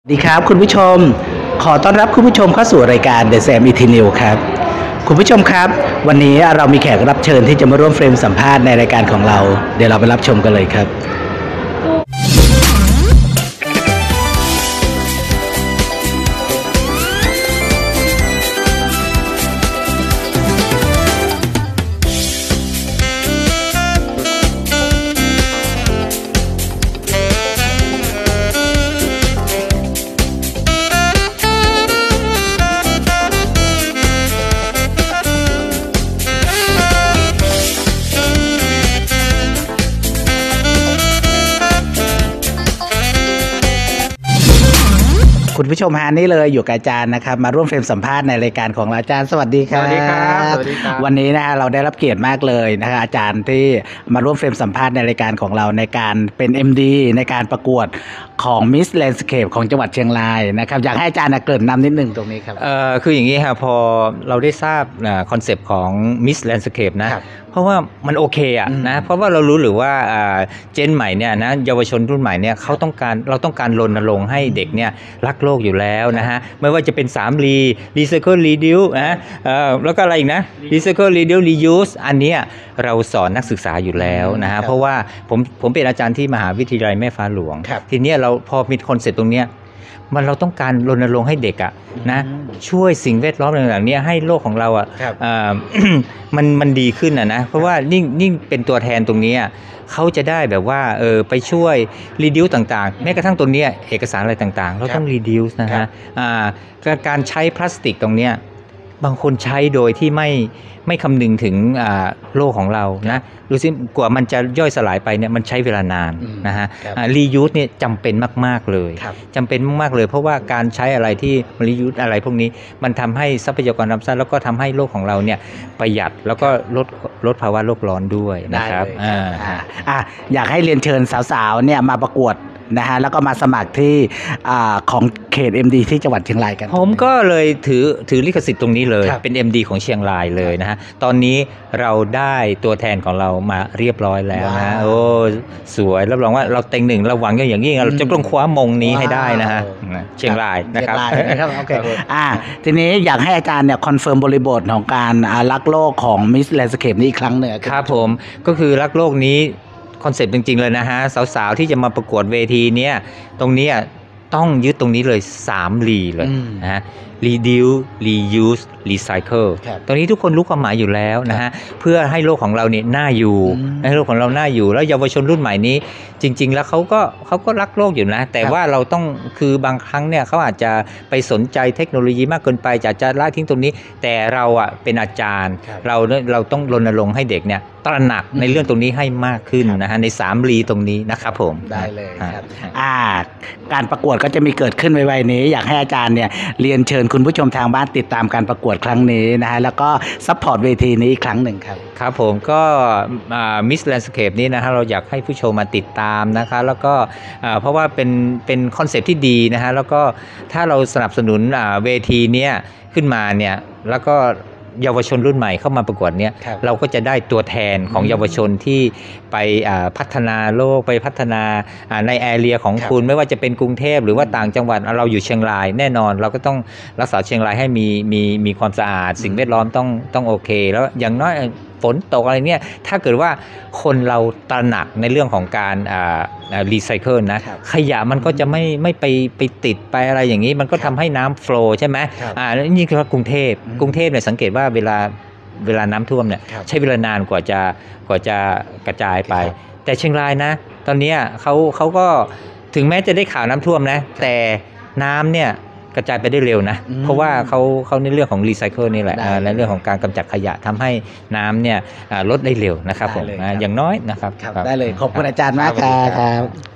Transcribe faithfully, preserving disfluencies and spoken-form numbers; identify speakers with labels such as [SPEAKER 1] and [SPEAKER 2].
[SPEAKER 1] สวัสดีครับคุณผู้ชมขอต้อนรับคุณผู้ชมเข้าสู่รายการ The Sam อี ที New ครับคุณผู้ชมครับวันนี้เรามีแขกรับเชิญที่จะมาร่วมเฟรมสัมภาษณ์ในรายการของเราเดี๋ยวเราไปรับชมกันเลยครับคุณผู้ชมฮานี่เลยอยู่กับอาจารย์นะครับมาร่วมเฟรมสัมภาษณ์ในรายการของเราอาจารย์สวัสดีครับ
[SPEAKER 2] สวัสดีครับสวัสดีครับ
[SPEAKER 1] วันนี้นะเราได้รับเกียรติมากเลยนะครับอาจารย์ที่มาร่วมเฟรมสัมภาษณ์ในรายการของเราในการเป็น เอ็ม ดี ในการประกวดของ Miss Landscape ของจังหวัดเชียงรายนะครับอยากให้อาจารย์เกริ่นนำนิดนึงตรงนี้ครับ
[SPEAKER 2] เอ่อคืออย่างนี้ครับพอเราได้ทราบคอนเซปต์ของ Miss Landscape นะเพราะว่ามันโอเคอะนะเพราะว่าเรารู้หรือว่าเจนใหม่เนี่ยนะเยาวชนรุ่นใหม่เนี่ยเขาต้องการเราต้องการรณรงค์ให้เด็กเนี่ยรักโลกอยู่แล้วนะฮะไม่ว่าจะเป็นสาม รี Recycle Reduce นะเอ่อแล้วก็อะไรอีกนะ Recycle Reduce Reuse อันเนี้ยเราสอนนักศึกษาอยู่แล้วนะฮะเพราะว่าผมผมเป็นอาจารย์ที่มหาวิทยาลัยแม่ฟ้าหลวงทีเนี้ยเราพอมีคอนเซปต์ตรงเนี้ยมันเราต้องการรณรงค์ให้เด็กอะนะช่วยสิ่งแวดล้อมต่างๆเนี่ยให้โลกของเราอะมันมันดีขึ้นอะนะเพราะว่ายิ่งยิ่งเป็นตัวแทนตรงนี้เขาจะได้แบบว่าเออไปช่วยรีดิวต่างๆแม้กระทั่งตัวเนี้ยเอกสารอะไรต่างๆเราต้องรีดิวนะฮะการใช้พลาสติกตรงเนี้ยบางคนใช้โดยที่ไม่ไม่คำนึงถึงโลกของเรานะดูสิกว่ามันจะย่อยสลายไปเนี่ยมันใช้เวลานานนะฮะรียูสเนี่ยจำเป็นมากๆเลยจำเป็นมากๆเลยเพราะว่าการใช้อะไรที่รียูสอะไรพวกนี้มันทำให้ทรัพยากรธรรมชาติแล้วก็ทำให้โลกของเราเนี่ยประหยัดแล้วก็ลดลดภาวะโลกร้อนด้วยนะครับอ่า
[SPEAKER 1] อ่าอยากให้เรียนเชิญสาวๆเนี่ยมาประกวดนะฮะแล้วก็มาสมัครที่ของเขต เอ็ม ดี ที่จังหวัดเชียงรายกัน
[SPEAKER 2] ผมก็เลยถือถือลิขสิทธิ์ตรงนี้เลยเป็น เอ็ม ดี ของเชียงรายเลยนะฮะตอนนี้เราได้ตัวแทนของเรามาเรียบร้อยแล้วนะโอ้สวยรับรองว่าเราเต็งหนึ่งเราหวังอย่างยิ่งเราจะต้องคว้ามงนี้ให้ได้นะฮะเชียงรายนะครับ
[SPEAKER 1] โอเคอ่าทีนี้อยากให้อาจารย์เนี่ยคอนเฟิร์มบริบทของการรักโลกของ Miss Landscape นี้อีกครั้งหนึ่ง
[SPEAKER 2] ครับผมก็คือรักโลกนี้คอนเซ็ปต์จริงๆเลยนะฮะสาวๆที่จะมาประกวดเวทีเนี้ยตรงนี้ต้องยึดตรงนี้เลยสามรีเลยนะฮะ reduce reuse recycle ตรงนี้ทุกคนรู้ความหมายอยู่แล้วนะฮะเพื่อให้โลกของเราเนี่ยน่าอยู่ให้โลกของเราน่าอยู่แล้วเยาวชนรุ่นใหม่นี้จริงๆแล้วเขาก็เขาก็รักโลกอยู่นะแต่ว่าเราต้องคือบางครั้งเนี่ยเขาอาจจะไปสนใจเทคโนโลยีมากเกินไปจะจะละทิ้งตรงนี้แต่เราอ่ะเป็นอาจารย์เราเราต้องรณรงค์ให้เด็กเนี่ยตระหนักในเรื่องตรงนี้ให้มากขึ้นนะฮะในสามรีตรงนี้นะครับผม
[SPEAKER 1] ได้เลยครับอ่าการประกวดก็จะมีเกิดขึ้นไวๆนี้อยากให้อาจารย์เนี่ยเรียนเชิญคุณผู้ชมทางบ้านติดตามการประกวดครั้งนี้นะฮะแล้วก็ซัพพอร์ตเวทีนี้อีกครั้งหนึ่งครับ
[SPEAKER 2] ครับผมก็มิสแลนด์สเคปนี้นะฮะเราอยากให้ผู้ชมมาติดตามนะคะแล้วก็เพราะว่าเป็นเป็นคอนเซ็ปต์ที่ดีนะฮะแล้วก็ถ้าเราสนับสนุนเวทีนี้ขึ้นมาเนี่ยแล้วก็เยาวชนรุ่นใหม่เข้ามาประกวดเนี่ยเราก็จะได้ตัวแทนของเยาวชนที่ไปพัฒนาโลกไปพัฒนาในแอเรียของคุณไม่ว่าจะเป็นกรุงเทพหรือว่าต่างจังหวัดเราอยู่เชียงรายแน่นอนเราก็ต้องรักษาเชียงรายให้มีมีมีความสะอาดสิ่งแวดล้อมต้องต้องโอเคแล้วอย่างน้อยฝนตกอะไรเนี่ยถ้าเกิดว่าคนเราตระหนักในเรื่องของการรีไซเคิลนะขยะมันก็จะไม่ไม่ไปไปติดไปอะไรอย่างนี้มันก็ทำให้น้ำโฟลว์ใช่ไหมอ่านี่คือว่ากรุงเทพกรุงเทพเนี่ยสังเกตว่าเวลาเวลาน้ำท่วมเนี่ยใช้เวลานานกว่าจะกว่าจะกระจายไปแต่เชียงรายนะตอนนี้เขาเขาก็ถึงแม้จะได้ข่าวน้ำท่วมนะแต่น้ำเนี่ยกระจายไปได้เร็วนะเพราะว่าเขาเขาในเรื่องของรีไซเคิลนี่แหละในเรื่องของการกำจัดขยะทำให้น้ำเนี่ยลดได้เร็วนะครับผมอย่างน้อยนะครับ
[SPEAKER 1] ได้เลยขอบคุณอาจารย์มากครับ